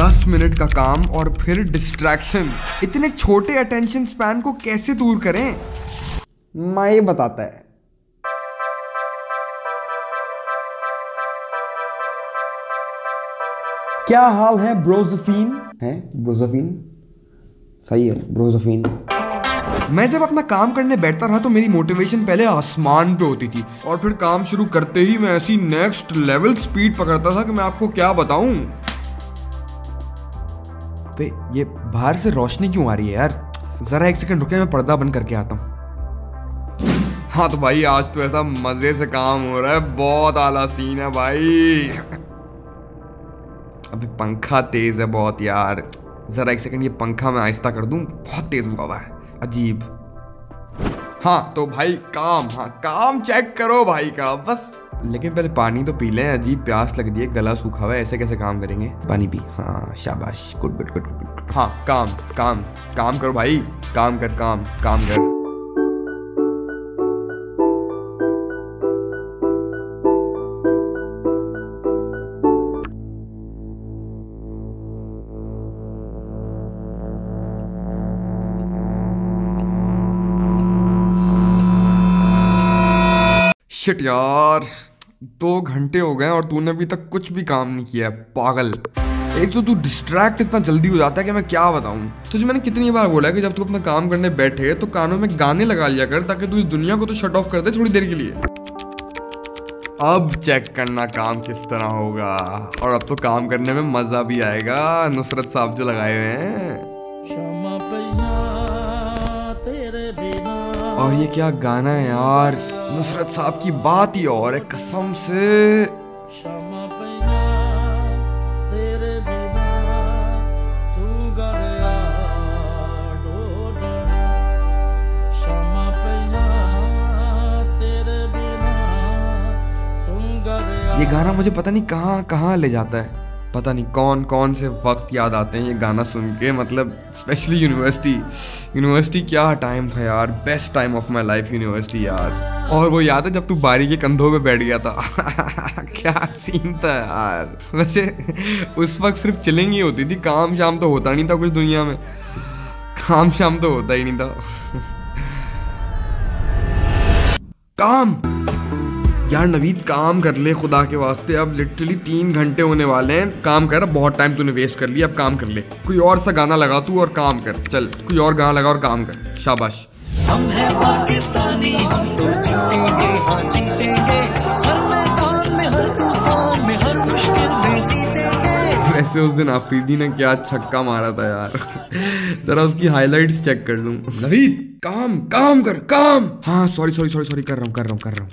10 minute का काम और फिर डिस्ट्रैक्शन। इतने छोटे अटेंशन स्पैन को कैसे दूर करें? मैं बताता है। क्या हाल है ब्रोजोफिन? है ब्रोजोफिन? सही है ब्रोजोफिन। मैं जब अपना काम करने बैठता रहा तो मेरी मोटिवेशन पहले आसमान पे होती थी और फिर काम शुरू करते ही मैं ऐसी नेक्स्ट लेवल स्पीड पकड़ता था कि मैं आपको क्या बताऊं। बे ये बाहर से रोशनी क्यों आ रही है यार? जरा एक सेकंड रुके, मैं पर्दा बंद करके आता हूँ। हाँ तो भाई आज तो ऐसा मजे से काम हो रहा है, बहुत आला सीन है भाई। अभी पंखा तेज है बहुत यार, जरा एक सेकंड ये पंखा मैं आहिस्ता कर दूं, बहुत तेज हुआ है, अजीब। हाँ तो भाई काम, हाँ काम चेक करो भाई का बस। लेकिन पहले पानी तो पी लें, अजीब प्यास लग रही है, गला सूखा हुआ है, ऐसे कैसे काम करेंगे? पानी पी, हाँ शाबाश, गुड गुड गुड गुड। हाँ काम काम काम करो भाई, काम कर, काम काम कर। शिट यार, 2 घंटे हो गए और तूने अभी तक कुछ भी काम नहीं किया है, पागल। एक तो तू डिस्ट्रैक्ट इतना जल्दी हो जाता है कि मैं क्या बताऊं तुझे। मैंने कितनी बार बोला है कि जब तू अपना काम करने बैठे तो कानों में गाने लगा लिया कर, ताकि तू इस दुनिया को तो शट ऑफ कर दे थोड़ी देर के लिए। अब चेक करना काम किस तरह होगा, और अब तो काम करने में मजा भी आएगा। नुसरत साहब जो लगाए हुए हैं। और ये क्या गाना है यार, नुसरत साहब की बात ही और है कसम से। ये गाना मुझे पता नहीं कहाँ कहाँ ले जाता है, पता नहीं कौन कौन से वक्त याद आते हैं ये गाना सुन के। मतलब स्पेशली यूनिवर्सिटी क्या टाइम था यार, best time of my life university यार। और वो याद है जब तू बारी के कंधों पे बैठ गया था क्या सीन था यार। वैसे उस वक्त सिर्फ चिलिंग ही होती थी, काम शाम तो होता नहीं था कुछ दुनिया में, काम शाम तो होता ही नहीं था। काम यार नवीद, काम कर ले खुदा के वास्ते, अब लिटरली 3 घंटे होने वाले हैं। काम कर, बहुत टाइम तूने वेस्ट कर लिया, अब काम कर ले। कोई और सा गाना लगा तू और काम कर, चल कोई और गाना लगा और काम कर, शाबाश। हम हैं पाकिस्तानी, हम तो जीतेंगे, हाँ जीतेंगे, हर मैदान में, हर तूफान में, हर मुश्किल में जीतेंगे। वैसे उस दिन आफरीदी ने क्या छक्का मारा था यार, जरा उसकी हाइलाइट्स चेक कर लूं। नवीद काम काम कर, काम। हाँ सॉरी कर रहा हूँ।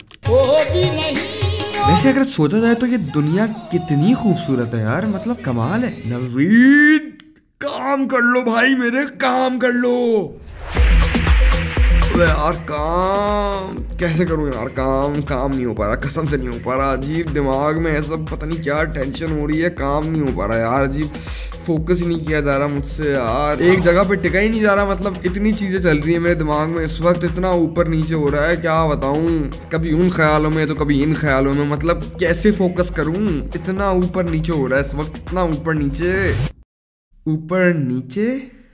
वैसे अगर सोचा जाए तो ये दुनिया कितनी खूबसूरत है यार, मतलब कमाल है। नवीद काम कर लो भाई मेरे, काम कर लो। यार काम कैसे करूं यार, काम नहीं हो पा रहा, कसम से नहीं हो पा रहा। अजीब दिमाग में ऐसा पता नहीं क्या टेंशन हो रही है, काम नहीं हो पा रहा यार। अजीब फोकस ही नहीं किया जा रहा मुझसे यार, एक जगह पे टिका ही नहीं जा रहा। मतलब इतनी चीजें चल रही है मेरे दिमाग में इस वक्त, इतना ऊपर नीचे हो रहा है, क्या बताऊं। कभी उन ख्यालों में तो कभी इन ख्यालों में, मतलब कैसे फोकस करूं, इतना ऊपर नीचे हो रहा है इस वक्त, इतना ऊपर नीचे।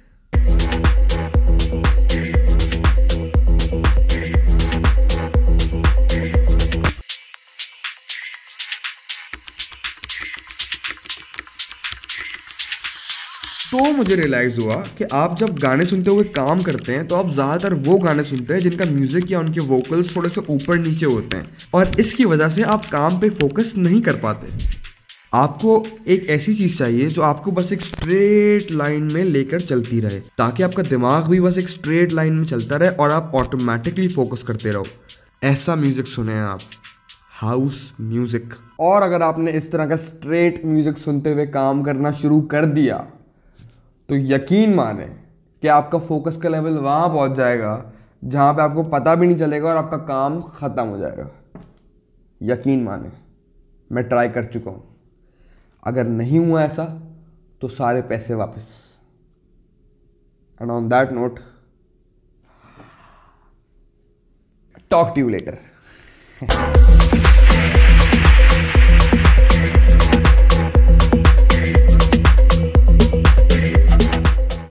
तो मुझे रियलाइज हुआ कि आप जब गाने सुनते हुए काम करते हैं तो आप ज़्यादातर वो गाने सुनते हैं जिनका म्यूजिक या उनके वोकल्स थोड़े से ऊपर नीचे होते हैं, और इसकी वजह से आप काम पे फोकस नहीं कर पाते। आपको एक ऐसी चीज़ चाहिए जो आपको बस एक स्ट्रेट लाइन में लेकर चलती रहे, ताकि आपका दिमाग भी बस एक स्ट्रेट लाइन में चलता रहे और आप ऑटोमेटिकली फोकस करते रहो। ऐसा म्यूजिक सुने आप, हाउस म्यूजिक। और अगर आपने इस तरह का स्ट्रेट म्यूजिक सुनते हुए काम करना शुरू कर दिया तो यकीन माने कि आपका फोकस का लेवल वहाँ पहुँच जाएगा जहाँ पे आपको पता भी नहीं चलेगा और आपका काम ख़त्म हो जाएगा। यकीन माने, मैं ट्राई कर चुका हूँ। अगर नहीं हुआ ऐसा तो सारे पैसे वापस। And on that note, talk to you letter.